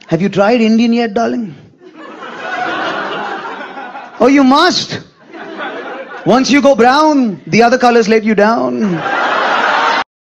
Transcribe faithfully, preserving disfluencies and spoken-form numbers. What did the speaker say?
Have you tried Indian yet, darling? Oh, you must. Once you go brown, the other colors let you down.